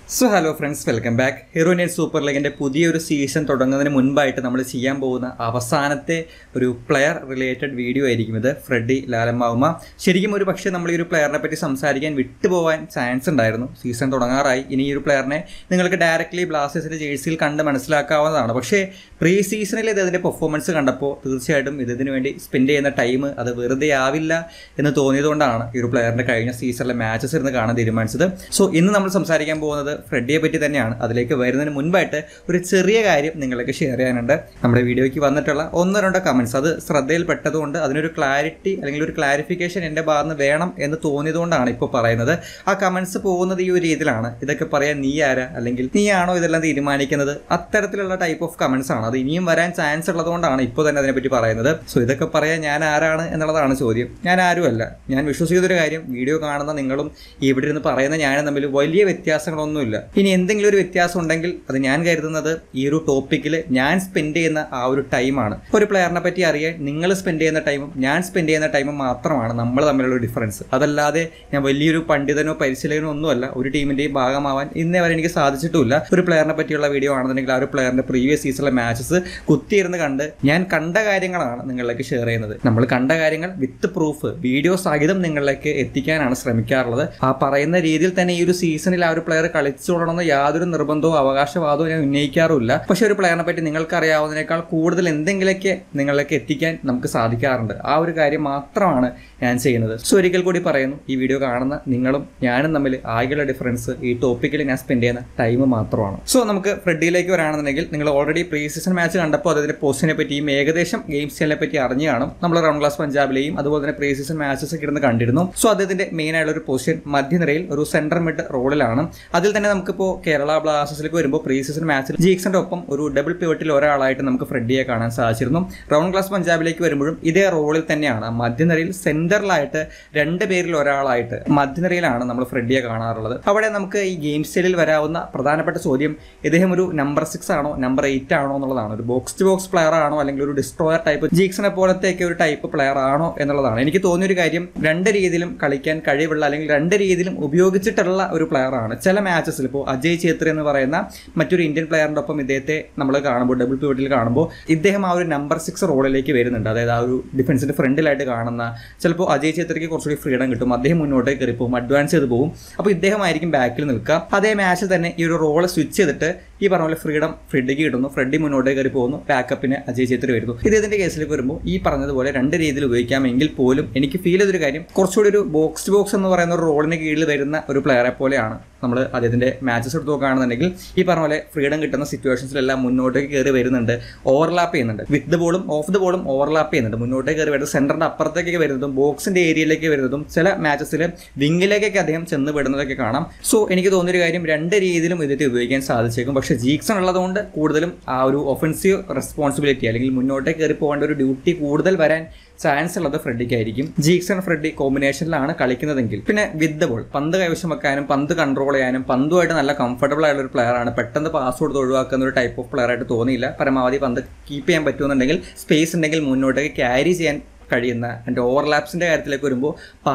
So hello friends, welcome back. Hero Net Super League പുതിയൊരു season തുടങ്ങുന്നതിന് മുൻപായിട്ട് നമ്മൾ ചെയ്യാൻ പോകുന്ന അവസാനത്തെ ഒരു പ്ലെയർ റിലേറ്റഡ് വീഡിയോ ആയിരിക്കും ഇത്. ഫ്രെഡി ലാലമാവുമ. ശരിക്കും ഒരു പക്ഷേ നമ്മൾ ഈ ഒരു പ്ലെയറിനെ പറ്റി സംസാരിക്കാൻ വിട്ടുപോകാൻ ചാൻസ് ഉണ്ടായിരുന്നു. സീസൺ തുടങ്ങാറായി. ഇനി ഈ ഒരു പ്ലെയറിനെ നിങ്ങൾക്ക് ഡയറക്റ്റ്ലി ബ്ലാസ്റ്റേഴ്സിന്റെ ജേഴ്സിയിൽ കണ്ട് മനസ്സിലാക്കാവുന്നതാണ്. പക്ഷേ പ്രീ സീസണിൽ ഇതിന്റെ പെർഫോമൻസ് കണ്ടപ്പോൾ തീർച്ചയായിട്ടും ഇതിനു വേണ്ടി സ്പെൻഡ് ചെയ്യുന്ന ടൈം അത് വെറുതെ ആവില്ല എന്ന് തോന്നിയതുകൊണ്ടാണ് ഈ ഒരു പ്ലെയറിന്റെ കഴിഞ്ഞ സീസണിലെ മാച്ചസ് ഇരുന്ന് കാണാൻ തീരുമാനിച്ചത്. സോ ഇന്ന് നമ്മൾ സംസാരിക്കാൻ പോകുന്നത് ഫ്രെഡിയെ പറ്റി തന്നെയാണ്. അതിലേക്ക് വരുന്നതിന് മുൻപായിട്ട് ഒരു ചെറിയ കാര്യം നിങ്ങളിലേക്ക് ഷെയർ ചെയ്യാനുണ്ട്. നമ്മുടെ വീഡിയോയ്ക്ക് വന്നിട്ടുള്ള ഒന്നോ രണ്ടോ കമൻറ്റ്സ് അത് ശ്രദ്ധയിൽപ്പെട്ടതുകൊണ്ട് അതിനൊരു ക്ലാരിറ്റി അല്ലെങ്കിൽ ഒരു ക്ലാരിഫിക്കേഷൻ എൻ്റെ ഭാഗത്ത് നിന്ന് വേണം എന്ന് തോന്നിയതുകൊണ്ടാണ് ഇപ്പോൾ പറയുന്നത്. ആ കമൻറ്റ്സ് പോകുന്നത് ഈ ഒരു രീതിയിലാണ്. ഇതൊക്കെ പറയാൻ നീ ആരാ, അല്ലെങ്കിൽ നീയാണോ ഇതെല്ലാം തീരുമാനിക്കുന്നത്, അത്തരത്തിലുള്ള ടൈപ്പ് ഓഫ് കമൻറ്റ്സ് ആണ്. അത് ഇനിയും വരാൻ ചാൻസ് ഉള്ളതുകൊണ്ടാണ് ഇപ്പോൾ തന്നെ അതിനെപ്പറ്റി പറയുന്നത്. സോ ഇതൊക്കെ പറയാൻ ഞാൻ ആരാണ് എന്നുള്ളതാണ് ചോദ്യം. ഞാൻ ആരുമല്ല. ഞാൻ വിശ്വസിക്കുന്നൊരു കാര്യം, വീഡിയോ കാണുന്ന നിങ്ങളും ഇവിടെ ഇരുന്ന് പറയുന്ന ഞാനും തമ്മിൽ വലിയ വ്യത്യാസങ്ങളൊന്നുമില്ല. ഇനി എന്തെങ്കിലും ഒരു വ്യത്യാസം ഉണ്ടെങ്കിൽ അത് ഞാൻ കരുതുന്നത് ഈ ഒരു ടോപ്പിക്കിൽ ഞാൻ സ്പെൻഡ് ചെയ്യുന്ന ആ ഒരു ടൈമാണ്. ഒരു പ്ലെയറിനെ പറ്റി അറിയാൻ നിങ്ങൾ സ്പെൻഡ് ചെയ്യുന്ന ടൈമും ഞാൻ സ്പെൻഡ് ചെയ്യുന്ന ടൈമും മാത്രമാണ് നമ്മൾ തമ്മിലുള്ള ഡിഫറൻസ്. അതല്ലാതെ ഞാൻ വലിയൊരു പണ്ഡിതനോ പരിശീലകനോ ഒന്നുമല്ല. ഒരു ടീമിന്റെയും ഭാഗമാവാൻ ഇന്നേ വരെ എനിക്ക് സാധിച്ചിട്ടുമില്ല. ഒരു പ്ലെയറിനെ പറ്റിയുള്ള വീഡിയോ ആണെന്നുണ്ടെങ്കിൽ ആ ഒരു പ്ലെയറിന്റെ പ്രീവിയസ് സീസണിലെ മാച്ചസ് കുത്തിയിരുന്ന് കണ്ട് ഞാൻ കണ്ട കാര്യങ്ങളാണ് നിങ്ങളിലേക്ക് ഷെയർ ചെയ്യുന്നത്. നമ്മൾ കണ്ട കാര്യങ്ങൾ വിത്ത് പ്രൂഫ് വീഡിയോ സഹിതം നിങ്ങളിലേക്ക് എത്തിക്കാനാണ് ശ്രമിക്കാറുള്ളത്. ആ പറയുന്ന രീതിയിൽ തന്നെ ഈ ഒരു സീസണിൽ ആ ഒരു പ്ലെയർ കളിച്ചോളണമെന്ന് യാതൊരു നിർബന്ധവും അവകാശവാദവും ഞാൻ ഉന്നയിക്കാറുമില്ല. പക്ഷെ ഒരു പ്ലെയറിനെ പറ്റി നിങ്ങൾക്ക് അറിയാവുന്നതിനേക്കാൾ കൂടുതൽ എന്തെങ്കിലുമൊക്കെ നിങ്ങളിലേക്ക് എത്തിക്കാൻ നമുക്ക് സാധിക്കാറുണ്ട്. ആ ഒരു കാര്യം മാത്രമാണ് ഞാൻ ചെയ്യുന്നത്. സോ ഒരിക്കൽ കൂടി പറയുന്നു, ഈ വീഡിയോ കാണുന്ന നിങ്ങളും ഞാനും തമ്മിൽ ആകെയുള്ള ഡിഫറൻസ് ഈ ടോപ്പിക്കിൽ ഞാൻ സ്പെൻഡ് ചെയ്യുന്ന ടൈം മാത്രമാണ്. സോ നമുക്ക് ഫ്രെഡിയിലേക്ക് വരാണെന്നുണ്ടെങ്കിൽ നിങ്ങൾ ഓൾറെഡി പ്രീ സീസൺ മാച്ച് കണ്ടപ്പോൾ അതിന്റെ പോസ്റ്റിനെ പറ്റിയും ഏകദേശം ഗെയിം സ്റ്റൈലിനെ പറ്റി അറിഞ്ഞു കാണും. നമ്മൾ റൗണ്ട് ക്ലാസ് പഞ്ചാബിലെയും അതുപോലെ തന്നെ പ്രീ സീസൺ മാച്ചസ് ഒക്കെ ഇരുന്ന് കണ്ടിരുന്നു. സോ അദ്ദേഹത്തിന്റെ മെയിൻ ആയിട്ടുള്ള ഒരു പൊസിഷൻ മധ്യനിരയിൽ ഒരു സെന്റർ മിഡ് റോളിലാണ്. അതിൽ തന്നെ നമുക്കിപ്പോൾ കേരള ബ്ലാസ്റ്റേഴ്സിലേക്ക് വരുമ്പോൾ പ്രീ സീസൺ മാച്ചിൽ ജീക്സന്റെ ഒപ്പം ഒരു ഡബിൾ പിവറ്റിൽ ഒരാളായിട്ട് നമുക്ക് ഫ്രെഡിയെ കാണാൻ സാധിച്ചിരുന്നു. റൗണ്ട് ക്ലാസ് പഞ്ചാബിലേക്ക് വരുമ്പോഴും ഇതേ റോളിൽ തന്നെയാണ്. മധ്യനിരയിൽ സെന്ററിലായിട്ട് രണ്ട് പേരിൽ ഒരാളായിട്ട് മധ്യനിരയിലാണ് നമ്മൾ ഫ്രെഡിയെ കാണാറുള്ളത്. അവിടെ നമുക്ക് ഈ ഗെയിം സ്റ്റൈലിൽ വരാവുന്ന പ്രധാനപ്പെട്ട ചോദ്യം, ഇദ്ദേഹം ഒരു നമ്പർ 6 ആണോ നമ്പർ 8 ആണോ എന്നുള്ളതാണ്. ഒരു ബോക്സ് ടു ബോക്സ് പ്ലെയർ ആണോ അല്ലെങ്കിൽ ഒരു ഡിസ്ട്രോയർ ടൈപ്പ് ജീക്സനെ പോലത്തെയൊക്കെ ഒരു ടൈപ്പ് പ്ലെയർ ആണോ എന്നുള്ളതാണ്. എനിക്ക് തോന്നിയൊരു കാര്യം, രണ്ട് രീതിയിലും കളിക്കാൻ കഴിവുള്ള അല്ലെങ്കിൽ രണ്ട് രീതിയിലും ഉപയോഗിച്ചിട്ടുള്ള ഒരു പ്ലെയർ ആണ്. ചില മാച്ചസിൽ ഇപ്പോൾ അജയ് ഛേത്രി എന്ന് പറയുന്ന മറ്റൊരു ഇന്ത്യൻ പ്ലെയറിന്റെ ഒപ്പം ഇദ്ദേഹത്തെ നമ്മൾ കാണുമ്പോൾ ഡബിൾ പിവറ്റിൽ കാണുമ്പോൾ ഇദ്ദേഹം ആ ഒരു നമ്പർ 6 റോളിലേക്ക് വരുന്നുണ്ട്. അതായത് ആ ഒരു ഡിഫൻസിന്റെ ഫ്രണ്ടിലായിട്ട് കാണുന്ന, ചിലപ്പോൾ അജയ് ഛേത്രിക്ക് കുറച്ചുകൂടി ഫ്രീഡം കിട്ടും, അദ്ദേഹം മുന്നോട്ടേക്ക് കയറി പോകും, അഡ്വാൻസ് ചെയ്ത് പോകും. അപ്പോൾ ഇദ്ദേഹമായിരിക്കും ബാക്കിൽ നിൽക്കുക. അതേ മാച്ചിൽ തന്നെ ഈ ഒരു റോള് സ്വിച്ച് ചെയ്തിട്ട് ഈ പറഞ്ഞ പോലെ ഫ്രീഡം ഫ്രെഡിക്ക് കിട്ടുന്നു, ഫ്രെഡി മുന്നോട്ടേക്ക് കയറി പോകുന്നു, ബാക്കപ്പിന് അജയ് ഛേത്രി വരുന്നു. ഇദ്ദേഹത്തിന്റെ കേസിലേക്ക് വരുമ്പോൾ ഈ പറഞ്ഞതുപോലെ രണ്ട് രീതിയിൽ ഉപയോഗിക്കാമെങ്കിൽ പോലും എനിക്ക് ഫീൽ ചെയ്തൊരു കാര്യം, കുറച്ചുകൂടി ഒരു ബോക്സ് ടു ബോക്സ് എന്ന് പറയുന്ന ഒരു റോളിന് കീഴിൽ വരുന്ന ഒരു പ്ലെയറെ പോലെയാണ്. നമ്മൾ അദ്ദേഹത്തിന്റെ മാച്ചസ് എടുത്ത് നോക്കുകയാണെന്നുണ്ടെങ്കിൽ ഈ പറഞ്ഞ പോലെ ഫ്രീഡം കിട്ടുന്ന സിറ്റുവേഷൻസിലെല്ലാം മുന്നോട്ടേക്ക് കയറി വരുന്നുണ്ട്, ഓവർലാപ്പ് ചെയ്യുന്നുണ്ട്, വിത്ത് ദ ബോളും ഓഫ് ദ ബോളും ഓവർലാപ്പ് ചെയ്യുന്നുണ്ട്, മുന്നോട്ടേക്ക് കയറി വരുന്നത് സെന്ററിന്റെ അപ്പുറത്തേക്ക് വരുന്നതും ബോക്സിന്റെ ഏരിയയിലേക്ക് വരുന്നതും ചില മാച്ചസിൽ വിങ്ങിലേക്കൊക്കെ അദ്ദേഹം ചെന്ന് വിടുന്നതൊക്കെ കാണാം. സോ എനിക്ക് തോന്നിയൊരു കാര്യം, രണ്ട് രീതിയിലും ഇതിട്ട് ഉപയോഗിക്കാൻ സാധിച്ചേക്കും. പക്ഷേ ജീക്സൺ ഉള്ളതുകൊണ്ട് കൂടുതലും ആ ഒരു ഒഫൻസീവ് റെസ്പോൺസിബിലിറ്റി അല്ലെങ്കിൽ മുന്നോട്ടേക്ക് കയറി പോകേണ്ട ഒരു ഡ്യൂട്ടി കൂടുതൽ വരാൻ ചാൻസ് ഉള്ളത് ഫ്രെഡിക്കായിരിക്കും. ജീക്സൺ ഫ്രെഡി കോമ്പിനേഷനിലാണ് കളിക്കുന്നതെങ്കിൽ പിന്നെ വിത്ത് ദ ബോൾ പന്ത് കൈവശം വെക്കാനും പന്ത് കൺട്രോൾ ചെയ്യാനും പന്തുമായിട്ട് നല്ല കംഫർട്ടബിൾ ആയിട്ടുള്ള ഒരു പ്ലെയർ ആണ്. പെട്ടെന്ന് പാസ് കൊടുത്ത് ഒഴിവാക്കുന്ന ഒരു ടൈപ്പ് ഓഫ് പ്ലെയർ ആയിട്ട് തോന്നിയില്ല. പരമാവധി പന്ത് കീപ്പ് ചെയ്യാൻ പറ്റുമെന്നുണ്ടെങ്കിൽ, സ്പേസ് ഉണ്ടെങ്കിൽ മുന്നോട്ടേക്ക് ക്യാരി ചെയ്യാൻ കഴിയുന്ന. എൻ്റെ ഓവർലാപ്സിൻ്റെ കാര്യത്തിലേക്ക് വരുമ്പോൾ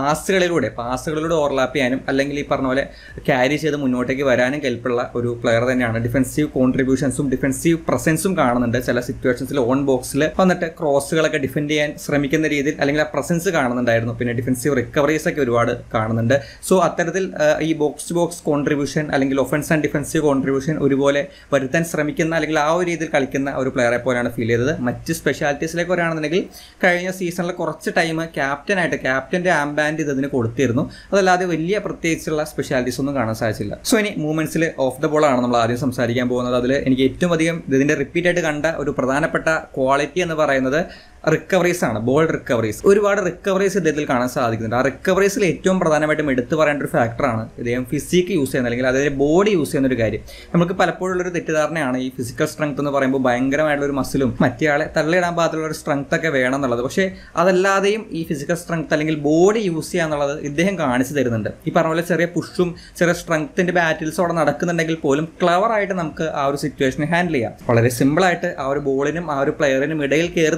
പാസുകളിലൂടെ ഓവർലാപ്പ് ചെയ്യാനും അല്ലെങ്കിൽ ഈ പറഞ്ഞ പോലെ ക്യാരി ചെയ്ത് മുന്നോട്ടേക്ക് വരാനും കെൽപ്പുള്ള ഒരു പ്ലെയർ തന്നെയാണ്. ഡിഫൻസീവ് കോൺട്രിബ്യൂഷൻസും ഡിഫൻസീവ് പ്രസൻസും കാണുന്നുണ്ട്. ചില സിറ്റുവേഷൻസിൽ ഓൺ ബോക്സിൽ വന്നിട്ട് ക്രോസുകളൊക്കെ ഡിഫെൻഡ് ചെയ്യാൻ ശ്രമിക്കുന്ന രീതിയിൽ അല്ലെങ്കിൽ ആ പ്രസൻസ് കാണുന്നുണ്ടായിരുന്നു. പിന്നെ ഡിഫൻസീവ് റിക്കവറീസ് ഒക്കെ ഒരുപാട് കാണുന്നുണ്ട്. സോ അത്തരത്തിൽ ഈ ബോക്സ് ടു ബോക്സ് കോൺട്രിബ്യൂഷൻ അല്ലെങ്കിൽ ഒഫൻസ് ആൻഡ് ഡിഫൻസീവ് കോൺട്രിബ്യൂഷൻ ഒരുപോലെ വരുത്താൻ ശ്രമിക്കുന്ന അല്ലെങ്കിൽ ആ ഒരു രീതിയിൽ കളിക്കുന്ന ഒരു പ്ലെയറെ പോലെയാണ് ഫീൽ ചെയ്തത്. മറ്റ് സ്പെഷ്യാലിറ്റീസിലേക്ക് വരികയാണെന്നുണ്ടെങ്കിൽ കഴിഞ്ഞ സീസണിൽ കുറച്ച് ടൈം ക്യാപ്റ്റന്റെ ആംബാൻഡ് ഇതിന് കൊടുത്തിരുന്നു. അതല്ലാതെ വലിയ പ്രത്യേകിച്ചുള്ള സ്പെഷ്യാലിറ്റീസ് ഒന്നും കാണാൻ സാധിച്ചില്ല. സോ ഇനി മൂവ്മെന്റ്സിൽ ഓഫ് ദ ബോൾ ആണ് നമ്മൾ ആദ്യം സംസാരിക്കാൻ പോകുന്നത്. അതിൽ എനിക്ക് ഏറ്റവും അധികം ഇതിന്റെ റിപ്പീറ്റ് ആയിട്ട് കണ്ട ഒരു പ്രധാനപ്പെട്ട ക്വാളിറ്റി എന്ന് പറയുന്നത് റിക്കവറീസ് ആണ്. ബോൾ റിക്കവറീസ്, ഒരുപാട് റിക്കവറീസ് ഇദ്ദേഹത്തിൽ കാണാൻ സാധിക്കുന്നുണ്ട്. ആ റിക്കവറീസിൽ ഏറ്റവും പ്രധാനമായിട്ടും എടുത്തു പറയേണ്ട ഒരു ഫാക്ടറാണ് ഇദ്ദേഹം ഫിസിക്ക് യൂസ് ചെയ്യുന്ന അല്ലെങ്കിൽ അതായത് ബോഡി യൂസ് ചെയ്യുന്ന ഒരു കാര്യം. നമുക്ക് പലപ്പോഴും ഉള്ളൊരു തെറ്റിദ്ധാരണയാണ് ഈ ഫിസിക്കൽ സ്ട്രെങ്ത് എന്ന് പറയുമ്പോൾ ഭയങ്കരമായിട്ടുള്ള ഒരു മസിലും മറ്റേയാളെ തള്ളിയിടാൻ പാകത്തുള്ള ഒരു സ്ട്രെങ്ത് ഒക്കെ വേണം എന്നുള്ളത്. പക്ഷേ അതല്ലാതെയും ഈ ഫിസിക്കൽ സ്ട്രെങ്ത് അല്ലെങ്കിൽ ബോഡി യൂസ് ചെയ്യുക എന്നുള്ളത് ഇദ്ദേഹം കാണിച്ചു തരുന്നുണ്ട്. ഈ പറഞ്ഞ പോലെ ചെറിയ പുഷും ചെറിയ സ്ട്രെങ്ത്തിന്റെ ബാറ്റിൽസും അവിടെ നടക്കുന്നുണ്ടെങ്കിൽ പോലും ക്ലവർ ആയിട്ട് നമുക്ക് ആ ഒരു സിറ്റുവേഷനെ ഹാൻഡിൽ ചെയ്യാം. വളരെ സിമ്പിളായിട്ട് ആ ഒരു ബോളിനും ആ ഒരു പ്ലെയറിനും ഇടയിൽ കയറി നിന്നാൽ പോലും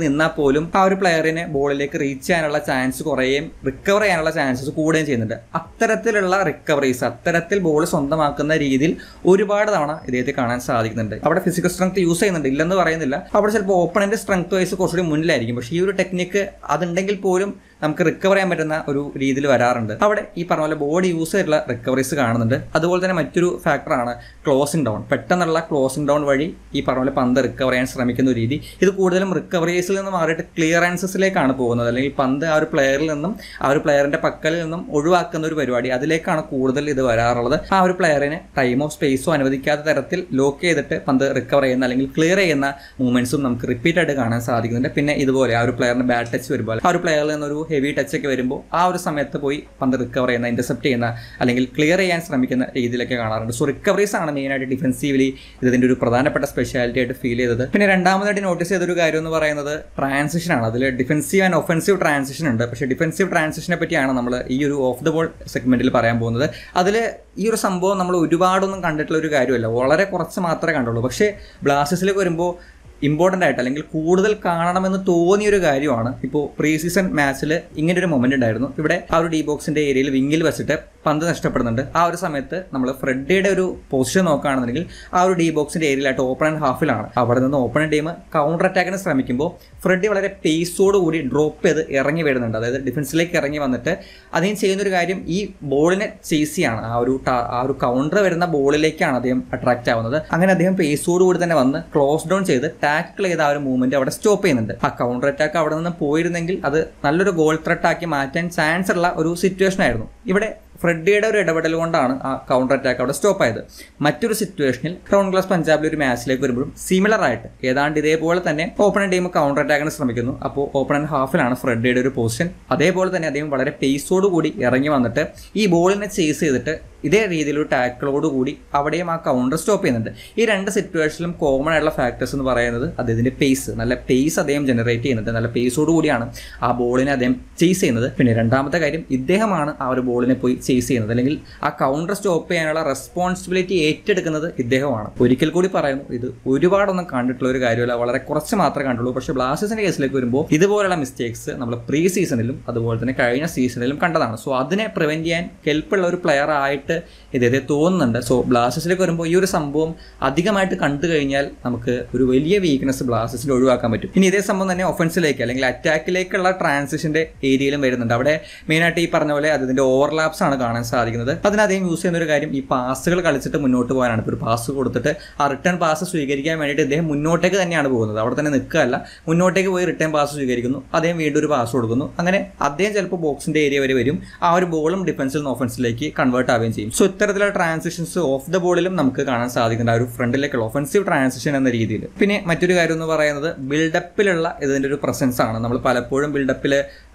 പോലും ആ ഒരു പ്ലെയറിനെ ബോളിലേക്ക് റീച്ച് ചെയ്യാനുള്ള ചാൻസ് കുറയുകയും റിക്കവർ ചെയ്യാനുള്ള ചാൻസസ് കൂടുകയും ചെയ്യുന്നുണ്ട്. അത്തരത്തിലുള്ള റിക്കവറീസ്, അത്തരത്തിൽ ബോൾ സ്വന്തമാക്കുന്ന രീതിയിൽ ഒരുപാട് തവണ ഇദ്ദേഹത്തെ കാണാൻ സാധിക്കുന്നുണ്ട്. അവിടെ ഫിസിക്കൽ സ്ട്രെങ്ത് യൂസ് ചെയ്യുന്നുണ്ട്, ഇല്ലെന്ന് പറയുന്നില്ല. അവിടെ ചിലപ്പോൾ ഓപ്പണന്റ് സ്ട്രെങ്ത് വൈസ് കുറച്ചുകൂടി മുന്നിലായിരിക്കും. പക്ഷേ ഈ ഒരു ടെക്നിക്ക് അതുണ്ടെങ്കിൽ പോലും നമുക്ക് റിക്കവർ ചെയ്യാൻ പറ്റുന്ന ഒരു രീതിയിൽ വരാറുണ്ട്. അവിടെ ഈ പറഞ്ഞ പോലെ ബോഡി യൂസ് ചെയ്തിട്ടുള്ള റിക്കവറീസ് കാണുന്നുണ്ട്. അതുപോലെ തന്നെ മറ്റൊരു ഫാക്ടറാണ് ക്ലോസിംഗ് ഡൗൺ. പെട്ടെന്നുള്ള ക്ലോസിംഗ് ഡൗൺ വഴി ഈ പറഞ്ഞ പോലെ പന്ത് റിക്കവർ ചെയ്യാൻ ശ്രമിക്കുന്ന ഒരു രീതി. ഇത് കൂടുതലും റിക്കവറീസിൽ നിന്ന് മാറിയിട്ട് ക്ലിയറൻസസിലേക്കാണ് പോകുന്നത്. അല്ലെങ്കിൽ പന്ത് ആ ഒരു പ്ലെയറിൽ നിന്നും ആ ഒരു പ്ലെയറിന്റെ പക്കലിൽ നിന്നും ഒഴിവാക്കുന്ന ഒരു പരിപാടി, അതിലേക്കാണ് കൂടുതൽ ഇത് വരാറുള്ളത്. ആ ഒരു പ്ലെയറിനെ ടൈമോ സ്പേസോ അനുവദിക്കാത്ത തരത്തിൽ ലോക്ക് ചെയ്തിട്ട് പന്ത് റിക്കവർ ചെയ്യുന്ന അല്ലെങ്കിൽ ക്ലിയർ ചെയ്യുന്ന മൂവ്മെന്റ്സും നമുക്ക് റിപ്പീറ്റ് ആയിട്ട് കാണാൻ സാധിക്കുന്നുണ്ട്. പിന്നെ ഇതുപോലെ ആ ഒരു പ്ലെയറിന് ബാഡ് ടച്ച് വരുമ്പോൾ, ആ ഒരു പ്ലെയറിൽ നിന്നൊരു ഹെവി ടച്ച് ഒക്കെ വരുമ്പോൾ ആ ഒരു സമയത്ത് പോയി പന്ത് റിക്കവർ ചെയ്യുന്ന, ഇന്റർസെപ്റ്റ് ചെയ്യുന്ന അല്ലെങ്കിൽ ക്ലിയർ ചെയ്യാൻ ശ്രമിക്കുന്ന രീതിയിലൊക്കെ കാണാറുണ്ട്. സോ റിക്കവറീസ് ആണ് മെയിനായിട്ട് ഡിഫൻസീവ്ലി ഇതിന്റെ ഒരു പ്രധാനപ്പെട്ട സ്പെഷ്യാലിറ്റി ആയിട്ട് ഫീൽ ചെയ്തത്. പിന്നെ രണ്ടാമതായിട്ട് നോട്ടീസ് ചെയ്തൊരു കാര്യം എന്ന് പറയുന്നത് ട്രാൻസിഷൻ ആണ്. അതിൽ ഡിഫൻസീവ് ആൻഡ് ഒഫൻസീവ് ട്രാൻസിഷൻ ഉണ്ട്. പക്ഷേ ഡിഫൻസീവ് ട്രാൻസിഷനെ പറ്റിയാണ് നമ്മൾ ഈ ഒരു ഓഫ് ദ ബോൾ സെഗ്മെന്റിൽ പറയാൻ പോകുന്നത്. അതിൽ ഈ ഒരു സംഭവം നമ്മൾ ഒരുപാടൊന്നും കണ്ടിട്ടുള്ള ഒരു കാര്യമല്ല, വളരെ കുറച്ച് മാത്രമേ കണ്ടുള്ളൂ. പക്ഷേ ബ്ലാസ്റ്റേഴ്സിലേക്ക് വരുമ്പോൾ ഇമ്പോർട്ടൻ്റ് ആയിട്ട് അല്ലെങ്കിൽ കൂടുതൽ കാണണമെന്ന് തോന്നിയൊരു കാര്യമാണ്. ഇപ്പോൾ പ്രീ സീസൺ മാച്ചിൽ ഇങ്ങനെ ഒരു മൊമെന്റ് ഉണ്ടായിരുന്നു. ഇവിടെ ആ ഒരു ഡി ബോക്സിന്റെ ഏരിയയിൽ വിങ്ങിൽ വെച്ചിട്ട് പന്ത് നഷ്ടപ്പെടുന്നുണ്ട്. ആ ഒരു സമയത്ത് നമ്മൾ ഫ്രെഡിയുടെ ഒരു പൊസിഷൻ നോക്കുകയാണെന്നുണ്ടെങ്കിൽ ആ ഒരു ഡി ബോക്സിന്റെ ഏരിയയിലായിട്ട് ഓപ്പൺ ഹാഫിലാണ്. അവിടെ നിന്ന് ഓപ്പൺ ടീം കൗണ്ടർ അറ്റാക്കിന് ശ്രമിക്കുമ്പോൾ ഫ്രെഡി വളരെ പേസോട് കൂടി ഡ്രോപ്പ് ചെയ്ത് ഇറങ്ങി വരുന്നുണ്ട്. അതായത് ഡിഫൻസിലേക്ക് ഇറങ്ങി വന്നിട്ട് അദ്ദേഹം ചെയ്യുന്നൊരു കാര്യം ഈ ബോളിനെ ചേസ് ചെയ്യാണ്. ആ ഒരു കൗണ്ടർ വരുന്ന ബോളിലേക്കാണ് അദ്ദേഹം അട്രാക്ട് ആവുന്നത്. അങ്ങനെ അദ്ദേഹം പേസോട് കൂടി തന്നെ വന്ന് ക്ലോസ് ഡൗൺ ചെയ്ത് ടാക്കിൾ ചെയ്ത ആ ഒരു മൂവ്മെന്റ് അവിടെ സ്റ്റോപ്പ് ചെയ്യുന്നുണ്ട്. ആ കൗണ്ടർ അറ്റാക്ക് അവിടെ നിന്ന് പോയിരുന്നെങ്കിൽ അത് നല്ലൊരു ഗോൾ ത്രെട്ട് ആക്കി മാറ്റാൻ ചാൻസ് ഉള്ള ഒരു സിറ്റുവേഷൻ ആയിരുന്നു. ഇവിടെ ഫ്രെഡിയുടെ ഒരു ഇടപെടൽ കൊണ്ടാണ് ആ കൗണ്ടർ അറ്റാക്ക് അവിടെ സ്റ്റോപ്പ് ആയത്. മറ്റൊരു സിറ്റുവേഷനിൽ ക്രൗൺ ക്ലാസ് പഞ്ചാബിൽ ഒരു മാച്ചിലേക്ക് വരുമ്പോഴും സിമിലർ ആയിട്ട് ഏതാണ്ട് ഇതേപോലെ തന്നെ ഓപ്പണന്റ് ടീം കൗണ്ടർ അറ്റാക്കിന് ശ്രമിക്കുന്നു. അപ്പോൾ ഓപ്പണന്റ് ഹാഫിലാണ് ഫ്രെഡിയുടെ ഒരു പൊസിഷൻ. അതേപോലെ തന്നെ അദ്ദേഹം വളരെ പേസോട് കൂടി ഇറങ്ങി വന്നിട്ട് ഈ ബോളിനെ ചേസ് ചെയ്തിട്ട് ഇതേ രീതിയിലൊരു ടാക്കിളോട് കൂടി അവിടെയും ആ കൗണ്ടർ സ്റ്റോപ്പ് ചെയ്യുന്നുണ്ട്. ഈ രണ്ട് സിറ്റുവേഷനിലും കോമൺ ആയിട്ടുള്ള ഫാക്ടേഴ്സ് എന്ന് പറയുന്നത് അദ്ദേഹത്തിന്റെ പേസ്, നല്ല പേസ് അദ്ദേഹം ജനറേറ്റ് ചെയ്യുന്നുണ്ട്. നല്ല പേസോട് കൂടിയാണ് ആ ബോളിനെ അദ്ദേഹം ചേസ് ചെയ്യുന്നത്. പിന്നെ രണ്ടാമത്തെ കാര്യം, ഇദ്ദേഹമാണ് ആ ഒരു ബോളിനെ പോയി ചേസ് ചെയ്യുന്നത്, അല്ലെങ്കിൽ ആ കൗണ്ടർ സ്റ്റോപ്പ് ചെയ്യാനുള്ള റെസ്പോൺസിബിലിറ്റി ഏറ്റെടുക്കുന്നത് ഇദ്ദേഹമാണ്. ഒരിക്കൽ കൂടി പറയുന്നു, ഇത് ഒരുപാടൊന്നും കണ്ടിട്ടുള്ള ഒരു കാര്യമല്ല, വളരെ കുറച്ച് മാത്രമേ കണ്ടുള്ളൂ. പക്ഷേ ബ്ലാസ്റ്റേഴ്സിന്റെ കേസിലേക്ക് വരുമ്പോൾ ഇതുപോലുള്ള മിസ്റ്റേക്സ് നമ്മൾ പ്രീ സീസണിലും അതുപോലെ തന്നെ കഴിഞ്ഞ സീസണിലും കണ്ടതാണ്. സോ അതിനെ പ്രിവെന്റ് ചെയ്യാൻ ഹെൽപ്പുള്ള ഒരു പ്ലെയർ ആയിട്ട് ഇദ്ദേഹത്തെ തോന്നുന്നുണ്ട്. സോ ബ്ലാസ്റ്റേഴ്സിലേക്ക് വരുമ്പോൾ ഈ ഒരു സംഭവം അധികമായിട്ട് കണ്ടു കഴിഞ്ഞാൽ നമുക്ക് ഒരു വലിയ വീക്ക്നെസ് ബ്ലാസ്റ്റേഴ്സിൽ ഒഴിവാക്കാൻ പറ്റും. ഇനി ഇതേ സംഭവം തന്നെ ഒഫൻസിലേക്ക് അല്ലെങ്കിൽ അറ്റാക്കിലേക്കുള്ള ട്രാൻസിഷന്റെ ഏരിയയിലും വരുന്നുണ്ട്. അവിടെ മെയിനായിട്ട് ഈ പറഞ്ഞ പോലെ അതിന്റെ ഓവർലാപ്സ് ആണ് കാണാൻ സാധിക്കുന്നത്. അതിനധികം യൂസ് ചെയ്യുന്ന ഒരു കാര്യം ഈ പാസുകൾ കളിച്ചിട്ട് മുന്നോട്ട് പോകാനാണ്. ഇപ്പോൾ ഒരു പാസ് കൊടുത്തിട്ട് ആ റിട്ടേൺ പാസ് സ്വീകരിക്കാൻ വേണ്ടിയിട്ട് ഇദ്ദേഹം മുന്നോട്ടേക്ക് തന്നെയാണ് പോകുന്നത്. അവിടെ തന്നെ നിൽക്കുകയല്ല, മുന്നോട്ടേക്ക് പോയി റിട്ടേൺ പാസ് സ്വീകരിക്കുന്നു, അദ്ദേഹം വീണ്ടും ഒരു പാസ് കൊടുക്കുന്നു. അങ്ങനെ അദ്ദേഹം ചിലപ്പോൾ ബോക്സിന്റെ ഏരിയ വരെ വരും, ആ ഒരു ബോളും ഡിഫൻസിൽ നിന്ന് ഓഫൻസിലേക്ക് കൺവേർട്ട് ആവുകയും ചെയ്യും. സോ ഇത്തരത്തിലുള്ള ട്രാൻസിഷൻസ് ഓഫ് ദ ബോളിലും നമുക്ക് കാണാൻ സാധിക്കുന്നുണ്ട്, ആ ഒരു ഫ്രണ്ടിലേക്കുള്ള ഒഫൻസീവ് ട്രാൻസിഷൻ എന്ന രീതിയിൽ. പിന്നെ മറ്റൊരു കാര്യം എന്ന് പറയുന്നത് ബിൽഡപ്പിലുള്ള ഇതിന്റെ ഒരു പ്രസൻസ് ആണ്. നമ്മൾ പലപ്പോഴും ബിൽഡപ്പിൽ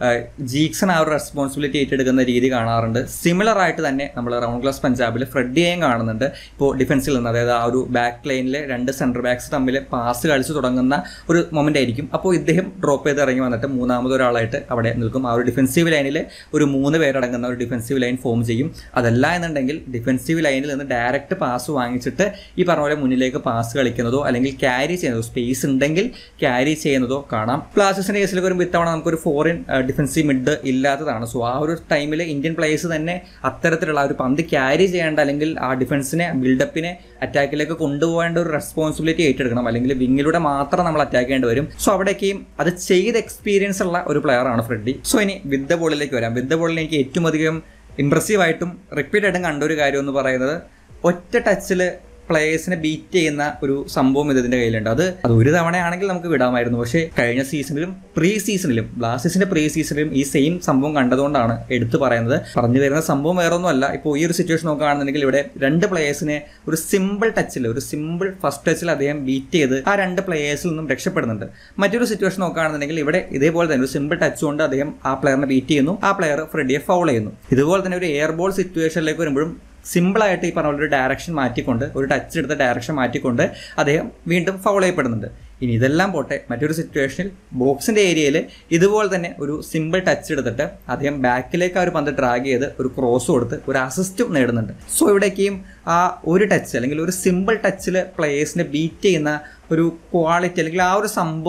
ജീക്സൺ ആ ഒരു റെസ്പോൺസിബിലിറ്റി ഏറ്റെടുക്കുന്ന രീതി കാണാറുണ്ട്. സിമിലർ ആയിട്ട് തന്നെ നമ്മൾ റൗണ്ട് ക്ലാസ് പഞ്ചാബിൽ ഫ്രെഡിയെയും കാണുന്നുണ്ട്. ഇപ്പോൾ ഡിഫൻസിൽ നിന്ന്, അതായത് ആ ഒരു ബാക്ക് ലൈനിൽ രണ്ട് സെൻറ്റർ ബാക്സ് തമ്മിൽ പാസ് കളിച്ച് തുടങ്ങുന്ന ഒരു മൊമെന്റ് ആയിരിക്കും. അപ്പോൾ ഇദ്ദേഹം ഡ്രോപ്പ് ചെയ്ത് ഇറങ്ങി വന്നിട്ട് മൂന്നാമതൊരാളായിട്ട് അവിടെ നിൽക്കും. ആ ഒരു ഡിഫൻസീവ് ലൈനിൽ ഒരു 3 പേരടങ്ങുന്ന ഒരു ഡിഫൻസീവ് ലൈൻ ഫോം ചെയ്യും. അതല്ല എന്നുണ്ടെങ്കിൽ ഡിഫൻസീവ് ലൈനിൽ നിന്ന് ഡയറക്റ്റ് പാസ് വാങ്ങിച്ചിട്ട് ഈ പറഞ്ഞ പോലെ മുന്നിലേക്ക് പാസ് കളിക്കുന്നതോ അല്ലെങ്കിൽ ക്യാരി ചെയ്യുന്നതോ, സ്പേസ് ഉണ്ടെങ്കിൽ ക്യാരി ചെയ്യുന്നതോ കാണാം. ബ്ലാസ്റ്റേഴ്സിന്റെ കേസിൽ വരുമ്പോൾ ഇത്തവണ നമുക്കൊരു ഫോറിൻ ഡിഫൻസീവ് മിഡ് ഇല്ലാത്തതാണ്. സോ ആ ഒരു ടൈമിൽ ഇന്ത്യൻ പ്ലേയേഴ്സ് തന്നെ അത്തരത്തിലുള്ള ഒരു പന്ത് ക്യാരി ചെയ്യേണ്ട അല്ലെങ്കിൽ ആ ഡിഫൻസിനെ ബിൽഡപ്പിനെ അറ്റാക്കിലേക്ക് കൊണ്ടുപോകേണ്ട ഒരു റെസ്പോൺസിബിലിറ്റി ഏറ്റെടുക്കണം. അല്ലെങ്കിൽ വിങ്ങിലൂടെ മാത്രം നമ്മൾ അറ്റാക്ക് ചെയ്യേണ്ടി വരും. സോ അവിടേക്കും അത് ചെയ്ത് എക്സ്പീരിയൻസ് ഉള്ള ഒരു പ്ലെയർ ആണ് ഫ്രെഡി. സോ ഇനി വിത്ത് ദ ബോളിലേക്ക് വരാം. വിത്ത് ദ ബോളിൽ എനിക്ക് ഏറ്റവും അധികം ഇംപ്രസീവായിട്ടും റിപ്പീറ്റായിട്ടും കണ്ടൊരു കാര്യം എന്ന് പറയുന്നത് ഒറ്റ ടച്ചിൽ പ്ലേയേഴ്സിനെ ബീറ്റ് ചെയ്യുന്ന ഒരു സംഭവം ഇതിന്റെ കയ്യിലുണ്ട്. അത് ഒരു തവണയാണെങ്കിൽ നമുക്ക് വിടാമായിരുന്നു. പക്ഷേ കഴിഞ്ഞ സീസണിലും പ്രീ സീസണിലും ബ്ലാസ്റ്റേഴ്സിന്റെ പ്രീ സീസണിലും ഈ സെയിം സംഭവം കണ്ടതുകൊണ്ടാണ് എടുത്തു പറയുന്നത്. പറഞ്ഞു വരുന്ന സംഭവം വേറൊന്നുമല്ല. ഇപ്പോൾ ഈ ഒരു സിറ്റുവേഷൻ നോക്കുകയാണെന്നുണ്ടെങ്കിൽ ഇവിടെ 2 പ്ലേയേഴ്സിനെ ഒരു സിമ്പിൾ ടച്ചിൽ, ഒരു സിമ്പിൾ ഫസ്റ്റ് ടച്ചിൽ അദ്ദേഹം ബീറ്റ് ചെയ്ത് ആ 2 പ്ലേയേഴ്സിൽ നിന്നും രക്ഷപ്പെടുന്നുണ്ട്. മറ്റൊരു സിറ്റുവേഷൻ നോക്കുകയാണെന്നുണ്ടെങ്കിൽ ഇവിടെ ഇതേപോലെ തന്നെ ഒരു സിമ്പിൾ ടച്ച് കൊണ്ട് അദ്ദേഹം ആ പ്ലെയറിനെ ബീറ്റ് ചെയ്യുന്നു, ആ പ്ലെയർ ഫ്രെഡിയെ ഫൗൾ ചെയ്യുന്നു. ഇതുപോലെ തന്നെ ഒരു എയർ ബോൾ സിറ്റുവേഷനിലേക്ക് വരുമ്പോഴും സിമ്പിളായിട്ട് ഈ പറഞ്ഞ ഒരു ഡയറക്ഷൻ മാറ്റിക്കൊണ്ട്, ഒരു ടച്ച് എടുത്ത ഡയറക്ഷൻ മാറ്റിക്കൊണ്ട് അദ്ദേഹം വീണ്ടും ഫൗൾ ചെയ്യപ്പെടുന്നുണ്ട്. ഇനി ഇതെല്ലാം പോട്ടെ, മറ്റൊരു സിറ്റുവേഷനിൽ ബോക്സിന്റെ ഏരിയയിൽ ഇതുപോലെ തന്നെ ഒരു സിമ്പിൾ ടച്ച് എടുത്തിട്ട് അദ്ദേഹം ബാക്കിലേക്ക് ആ ഒരു പന്ത് ഡ്രാഗ് ചെയ്ത് ഒരു ക്രോസ് കൊടുത്ത് ഒരു അസിസ്റ്റും നേടുന്നുണ്ട്. സോ ഇവിടേക്കും ആ ഒരു ടച്ച് അല്ലെങ്കിൽ ഒരു സിമ്പിൾ ടച്ചിൽ പ്ലേയേഴ്സിനെ ബീറ്റ് ചെയ്യുന്ന ഒരു ക്വാളിറ്റി അല്ലെങ്കിൽ ആ ഒരു സംഭവം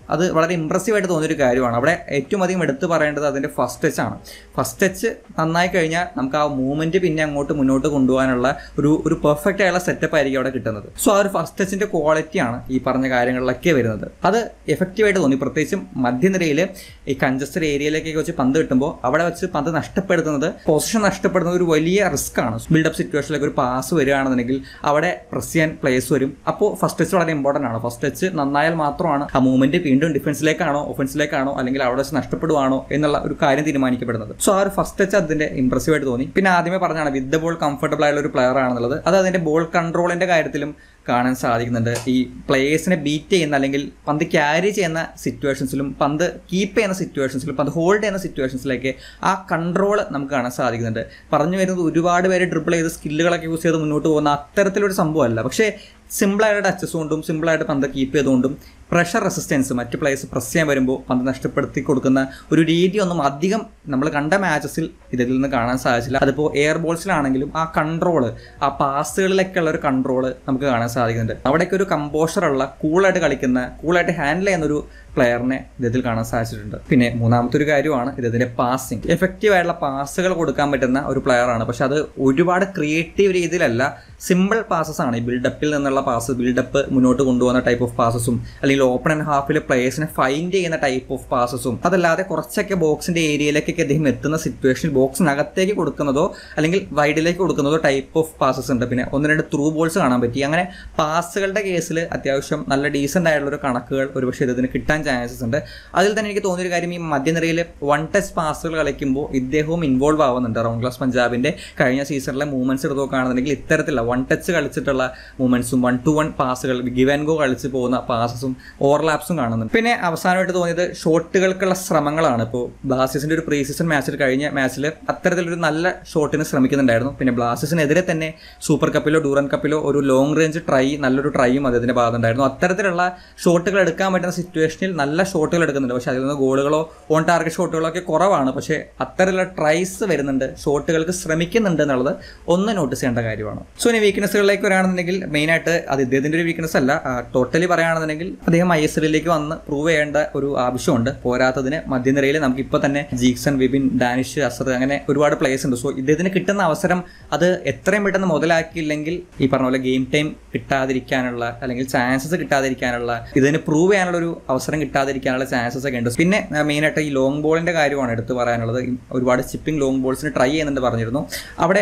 അത് വളരെ ഇമ്പ്രസീവായിട്ട് തോന്നിയൊരു കാര്യമാണ്. അവിടെ ഏറ്റവും അധികം എടുത്തു പറയേണ്ടത് അതിൻ്റെ ഫസ്റ്റ് ടച്ച് ആണ്. ഫസ്റ്റ് ടച്ച് നന്നായി കഴിഞ്ഞാൽ നമുക്ക് ആ മൂവ്മെൻറ്റ് പിന്നെ അങ്ങോട്ട് മുന്നോട്ട് കൊണ്ടുപോകാനുള്ള ഒരു പെർഫെക്റ്റ് ആയുള്ള സെറ്റപ്പ് ആയിരിക്കും അവിടെ കിട്ടുന്നത്. സോ ആ ഒരു ഫസ്റ്റ് ടച്ചിൻ്റെ ക്വാളിറ്റിയാണ് ഈ പറഞ്ഞ കാര്യങ്ങളിലൊക്കെ വരുന്നത്. അത് എഫക്റ്റീവായിട്ട് തോന്നി. പ്രത്യേകിച്ചും മധ്യനിരയിൽ ഈ കൺജസ്റ്റഡ് ഏരിയയിലേക്കൊക്കെ വെച്ച് പന്ത് കിട്ടുമ്പോൾ അവിടെ വെച്ച് പന്ത് നഷ്ടപ്പെടുത്തുന്നത്, പൊസിഷൻ നഷ്ടപ്പെടുന്നത് ഒരു വലിയ റിസ്ക് ആണ്. ബിൽഡപ്പ് സിറ്റുവേഷനിലേക്ക് ഒരു പാസ് വരികയാണെന്നുണ്ടെങ്കിൽ അവിടെ പ്രസ് ചെയ്യാൻ പ്ലേയേഴ്സ് വരും. അപ്പോൾ ഫസ്റ്റ് ടച്ച് വളരെ ഇമ്പോർട്ടൻ്റ് ആണ്. ഫസ്റ്റ് ടച്ച് നന്നായാൽ മാത്രമാണ് ആ മൂവ്മെന്റ് വീണ്ടും ഡിഫൻസിലേക്കാണോ ഒഫൻസിലേക്കാണോ അല്ലെങ്കിൽ അവിടെ വെച്ച് നഷ്ടപ്പെടുവാണോ എന്നുള്ള ഒരു കാര്യം തീരുമാനിക്കപ്പെടുന്നത്. സോ ആ ഒരു ഫസ്റ്റ് ടച്ച് അതിന്റെ ഇംപ്രസീവായിട്ട് തോന്നി. പിന്നെ ആദ്യമേ പറഞ്ഞാണ് വിത്ത് ദ ബോൾ കംഫർട്ടബിൾ ആയുള്ള ഒരു പ്ലെയർ ആണെന്നുള്ളത്. അത് അതിന്റെ ബോൾ കൺട്രോളിന്റെ കാര്യത്തിലും കാണാൻ സാധിക്കുന്നുണ്ട്. ഈ പ്ലേയേഴ്സിനെ ബീറ്റ് ചെയ്യുന്ന അല്ലെങ്കിൽ പന്ത് ക്യാരി ചെയ്യുന്ന സിറ്റുവേഷൻസിലും പന്ത് കീപ്പ് ചെയ്യുന്ന സിറ്റുവേഷൻസിലും പന്ത് ഹോൾഡ് ചെയ്യുന്ന സിറ്റുവേഷൻസിലേക്ക് ആ കൺട്രോൾ നമുക്ക് കാണാൻ സാധിക്കുന്നുണ്ട്. പറഞ്ഞു വരുന്നത് ഒരുപാട് പേര് ഡ്രിബിൾ ചെയ്ത് സ്കില്ലുകളൊക്കെ യൂസ് ചെയ്ത് മുന്നോട്ട് പോകുന്ന അത്തരത്തിലൊരു സംഭവമല്ല. പക്ഷേ സിമ്പിളായിട്ട് ടച്ചസ് കൊണ്ടും സിമ്പിളായിട്ട് പന്ത് കീപ്പ് ചെയ്തുകൊണ്ടും പ്രഷർ റെസിസ്റ്റൻസ് മറ്റ് പ്ലേയേഴ്സ് പ്രസ് ചെയ്യാൻ വരുമ്പോൾ പന്ത് നഷ്ടപ്പെടുത്തി കൊടുക്കുന്ന ഒരു രീതിയൊന്നും അധികം നമ്മൾ കണ്ട മാച്ചസിൽ ഇതിൽ നിന്ന് കാണാൻ സാധിച്ചില്ല. അതിപ്പോൾ എയർ ബോൾസിലാണെങ്കിലും ആ കൺട്രോള്, ആ പാസുകളിലൊക്കെയുള്ള ഒരു കൺട്രോള് നമുക്ക് കാണാൻ സാധിക്കുന്നുണ്ട്. അവിടേക്ക് ഒരു കമ്പോഷറുള്ള കൂളായിട്ട് കളിക്കുന്ന, കൂളായിട്ട് ഹാൻഡിൽ ചെയ്യുന്നൊരു പ്ലെയറിനെ ഇദ്ദേഹത്തിൽ കാണാൻ സാധിച്ചിട്ടുണ്ട്. പിന്നെ മൂന്നാമത്തെ ഒരു കാര്യമാണ് ഇദ്ദേഹത്തിന്റെ പാസിംഗ്. എഫക്റ്റീവ് ആയിട്ടുള്ള പാസുകൾ കൊടുക്കാൻ പറ്റുന്ന ഒരു പ്ലെയറാണ്. പക്ഷെ അത് ഒരുപാട് ക്രിയേറ്റീവ് രീതിയിലല്ല, സിമ്പിൾ പാസസ് ആണ്. ഈ ബിൽഡപ്പിൽ നിന്നുള്ള പാസ്, ബിൽഡപ്പ് മുന്നോട്ട് കൊണ്ടുപോകുന്ന ടൈപ്പ് ഓഫ് പാസസും അല്ലെങ്കിൽ ഓപ്പൺ ആൻഡ് ഹാഫിൽ പ്ലേയേഴ്സിനെ ഫൈൻഡ് ചെയ്യുന്ന ടൈപ്പ് ഓഫ് പാസസും, അതല്ലാതെ കുറച്ചൊക്കെ ബോക്സിന്റെ ഏരിയയിലേക്കൊക്കെ അദ്ദേഹം എത്തുന്ന സിറ്റുവേഷൻ ബോക്സിനകത്തേക്ക് കൊടുക്കുന്നതോ അല്ലെങ്കിൽ വൈഡിലേക്ക് കൊടുക്കുന്നതോ ടൈപ്പ് ഓഫ് പാസസ് ഉണ്ട്. പിന്നെ ഒന്ന് രണ്ട് ത്രൂ ബോൾസ് കാണാൻ പറ്റി. അങ്ങനെ പാസുകളുടെ കേസിൽ അത്യാവശ്യം നല്ല ഡീസൻ്റ് ആയിട്ടുള്ള ഒരു കണക്കുകൾ ഒരുപക്ഷെ ഇതിന് കിട്ടാൻ ചാൻസസ് ഉണ്ട്. അതിൽ തന്നെ എനിക്ക് തോന്നിയൊരു കാര്യം, ഈ മധ്യനിരയിൽ വൺ ടച്ച് പാസുകൾ കളിക്കുമ്പോൾ ഇദ്ദേഹവും ഇൻവോൾവ് ആവുന്നുണ്ട്. റൗണ്ട് ക്ലാസ് പഞ്ചാബിന്റെ കഴിഞ്ഞ സീസണിലെ മൂവ്മെന്റ്സ് എടുത്ത് നോക്കുകയാണെന്നുണ്ടെങ്കിൽ ഇത്തരത്തിലുള്ള വൺ ടച്ച് കളിച്ചിട്ടുള്ള മൂവ്മെന്റ്സും 1-to-1 പാസുകൾ, ഗിവ് ആൻഡ് ഗോ കളിച്ച് പോകുന്ന പാസസും ഓവർലാപ്സും കാണുന്നുണ്ട്. പിന്നെ അവസാനമായിട്ട് തോന്നിയത് ഷോട്ടുകൾക്കുള്ള ശ്രമങ്ങളാണ്. ഇപ്പോൾ ബ്ലാസ്റ്റേഴ്സിന്റെ ഒരു പ്രീ സീസൺ മാച്ചിൽ, കഴിഞ്ഞ മാച്ചിൽ അത്തരത്തിലൊരു നല്ല ഷോട്ടിന് ശ്രമിക്കുന്നുണ്ടായിരുന്നു. പിന്നെ ബ്ലാസ്റ്റേഴ്സിനെതിരെ തന്നെ സൂപ്പർ കപ്പിലോ ഡൂറൻ കപ്പിലോ ഒരു ലോങ് റേഞ്ച് നല്ലൊരു ട്രൈയും അദ്ദേഹത്തിന്റെ ഭാഗത്തുണ്ടായിരുന്നു. അത്തരത്തിലുള്ള ഷോട്ടുകൾ എടുക്കാൻ പറ്റുന്ന സിറ്റുവേഷനിൽ നല്ല ഷോട്ടുകൾ എടുക്കുന്നുണ്ട്. പക്ഷേ അതിൽ നിന്ന് ഗോളുകളോ ഓൺ ടാർഗറ്റ് ഷോട്ടുകളോ ഒക്കെ കുറവാണ്. പക്ഷേ അത്തരത്തിലുള്ള ട്രൈസ് വരുന്നുണ്ട്, ഷോട്ടുകൾക്ക് ശ്രമിക്കുന്നുണ്ട് എന്നുള്ളത് ഒന്ന് നോട്ടീസ് ചെയ്യേണ്ട കാര്യമാണ്. സോ ഇനി വീക്ക്നെസ്സുകളിലേക്ക് വരികയാണെന്നുണ്ടെങ്കിൽ മെയിനായിട്ട് അത് ഇദ്ദേഹത്തിൻ്റെ ഒരു വീക്ക്നെസ് അല്ല, ടോട്ടലി പറയുകയാണെന്നുണ്ടെങ്കിൽ അദ്ദേഹം ISLലേക്ക് വന്ന് പ്രൂവ് ചെയ്യേണ്ട ഒരു ആവശ്യമുണ്ട്. പോരാത്തതിന് മധ്യനിരയിൽ നമുക്കിപ്പോൾ തന്നെ ജീക്സൺ, വിപിൻ, ഡാനിഷ്, അസർ അങ്ങനെ ഒരുപാട് പ്ലേയേഴ്സ് ഉണ്ട്. സോ ഇദ്ദേഹത്തിന് കിട്ടുന്ന അവസരം അത് എത്രയും പെട്ടെന്ന് മുതലാക്കിയില്ലെങ്കിൽ ഈ പറഞ്ഞ പോലെ ഗെയിം ടൈം കിട്ടാതിരിക്കാനുള്ള അല്ലെങ്കിൽ ചാൻസസ് കിട്ടാതിരിക്കാനുള്ള, ഇതിന് പ്രൂവ് ചെയ്യാനുള്ള ഒരു അവസരം കിട്ടാതിരിക്കാനുള്ള ചാൻസസ് ഒക്കെ ഉണ്ട്. പിന്നെ മെയിനായിട്ട് ഈ ലോങ് ബോളിന്റെ കാര്യമാണ് എടുത്ത് പറയാനുള്ളത്. ഒരുപാട് ചിപ്പിംഗ് ലോങ് ബോൾസിന് ട്രൈ ചെയ്യുന്നുണ്ട് പറഞ്ഞിരുന്നു. അവിടെ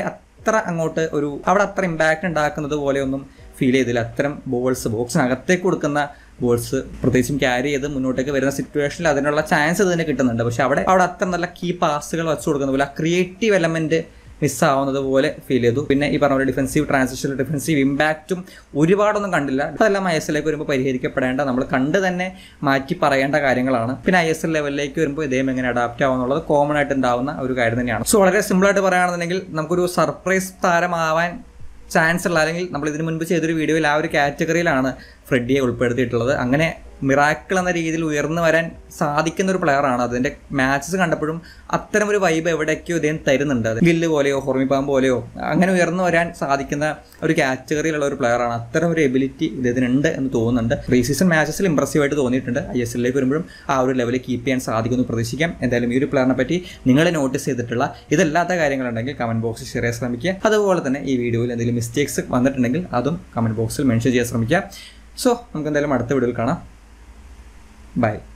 അത്ര ഇമ്പാക്റ്റ് ഉണ്ടാക്കുന്നത് പോലെയൊന്നും ഫീൽ ചെയ്തില്ല. അത്തരം ബോൾസ് ബോക്സിനകത്തേക്ക് കൊടുക്കുന്ന ബോൾസ് പ്രത്യേകിച്ചും ക്യാരി ചെയ്ത് മുന്നോട്ടേക്ക് വരുന്ന സിറ്റുവേഷനിൽ അതിനുള്ള ചാൻസ് ഇതിന് കിട്ടുന്നുണ്ട്. പക്ഷെ അവിടെ അത്ര നല്ല കീ പാസുകൾ വെച്ച് കൊടുക്കുന്ന പോലെ ആ ക്രിയേറ്റീവ് എലമെന്റ് മിസ്സാവുന്നത് പോലെ ഫീൽ ചെയ്തു. പിന്നെ ഈ പറഞ്ഞ പോലെ ഡിഫൻസീവ് ട്രാൻസിഷൻ, ഡിഫൻസീവ് ഇമ്പാക്റ്റും ഒരുപാടൊന്നും കണ്ടില്ല. അതെല്ലാം ISLലേക്ക് വരുമ്പോൾ പരിഹരിക്കപ്പെടേണ്ട, നമ്മൾ കണ്ട് തന്നെ മാറ്റി പറയേണ്ട കാര്യങ്ങളാണ്. പിന്നെ ISL ലെവലിലേക്ക് വരുമ്പോൾ ഇദ്ദേഹം എങ്ങനെ അഡാപ്റ്റ് ആവുന്നുള്ളത് കോമൺ ആയിട്ട് ഉണ്ടാവുന്ന ഒരു കാര്യം തന്നെയാണ്. സോ വളരെ സിമ്പിളായിട്ട് പറയുകയാണെന്നുണ്ടെങ്കിൽ നമുക്കൊരു സർപ്രൈസ് താരമാവാൻ ചാൻസ് ഉള്ള, അല്ലെങ്കിൽ നമ്മൾ ഇതിനു മുൻപ് ചെയ്തൊരു വീഡിയോയിൽ ആ ഒരു കാറ്റഗറിയിലാണ് ഫ്രെഡിയെ ഉൾപ്പെടുത്തിയിട്ടുള്ളത്. അങ്ങനെ മിറാക്കിൾ എന്ന രീതിയിൽ ഉയർന്നു വരാൻ സാധിക്കുന്ന ഒരു പ്ലെയറാണ്. അതിൻ്റെ മാച്ചസ് കണ്ടപ്പോഴും അത്തരം ഒരു വൈബ് എവിടേക്കോ ഇദ്ദേഹം തരുന്നുണ്ട്. അത് ഗില്ല് പോലെയോ ഹോർമിപ്പാം പോലെയോ അങ്ങനെ ഉയർന്നു വരാൻ സാധിക്കുന്ന ഒരു കാറ്റഗറിയിലുള്ള ഒരു പ്ലെയറാണ്. അത്തരം ഒരു എബിലിറ്റി ഇദ്ദേഹത്തിനുണ്ട് എന്ന് തോന്നുന്നുണ്ട്. പ്രീ സീസൺ മാച്ചസിൽ ഇമ്പ്രസീവായിട്ട് തോന്നിയിട്ടുണ്ട്. ISLലേക്ക് വരുമ്പോഴും ആ ഒരു ലെവലിൽ കീപ്പ് ചെയ്യാൻ സാധിക്കുമെന്ന് പ്രതീക്ഷിക്കാം. എന്തായാലും ഈ ഒരു പ്ലെയറിനെ പറ്റി നിങ്ങൾ നോട്ടീസ് ചെയ്തിട്ടുള്ള ഇതല്ലാത്ത കാര്യങ്ങളുണ്ടെങ്കിൽ കമൻറ്റ് ബോക്സിൽ ഷെയർ ചെയ്യാൻ ശ്രമിക്കുക. അതുപോലെ തന്നെ ഈ വീഡിയോയിൽ എന്തെങ്കിലും മിസ്റ്റേക്സ് വന്നിട്ടുണ്ടെങ്കിൽ അതും കമൻറ്റ് ബോക്സിൽ മെൻഷൻ ചെയ്യാൻ ശ്രമിക്കുക. സോ നമുക്ക് എന്തായാലും അടുത്ത വീഡിയോയിൽ കാണാം. Bye.